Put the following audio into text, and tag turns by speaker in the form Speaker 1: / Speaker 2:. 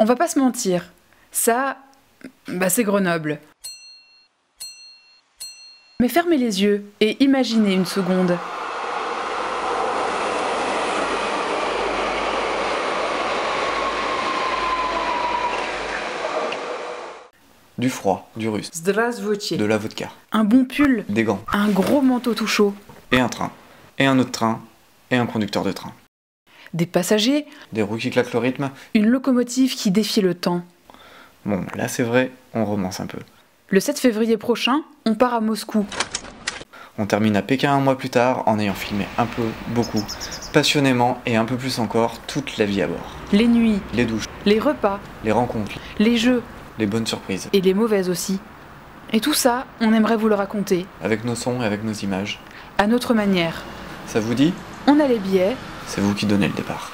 Speaker 1: On va pas se mentir, ça, c'est Grenoble. Mais fermez les yeux et imaginez une seconde.
Speaker 2: Du froid, du russe,
Speaker 1: Здравствуйте.
Speaker 2: de la vodka,
Speaker 1: Un bon pull,
Speaker 2: des gants,
Speaker 1: un gros manteau tout chaud,
Speaker 2: et un train, et un autre train, et un conducteur de train.
Speaker 1: des passagers,
Speaker 2: Des roues qui claquent le rythme.
Speaker 1: une locomotive qui défie le temps.
Speaker 2: Bon, là c'est vrai, on romance un peu.
Speaker 1: Le 7 février prochain, on part à Moscou.
Speaker 2: On termine à Pékin un mois plus tard en ayant filmé un peu, beaucoup, passionnément et un peu plus encore toute la vie à bord.
Speaker 1: Les nuits,
Speaker 2: Les douches,
Speaker 1: les repas,
Speaker 2: les rencontres,
Speaker 1: les jeux
Speaker 2: les bonnes surprises.
Speaker 1: et les mauvaises aussi. Et tout ça, on aimerait vous le raconter,
Speaker 2: Avec nos sons et avec nos images.
Speaker 1: à notre manière.
Speaker 2: Ça vous dit?
Speaker 1: On a les billets,
Speaker 2: C'est vous qui donnez le départ.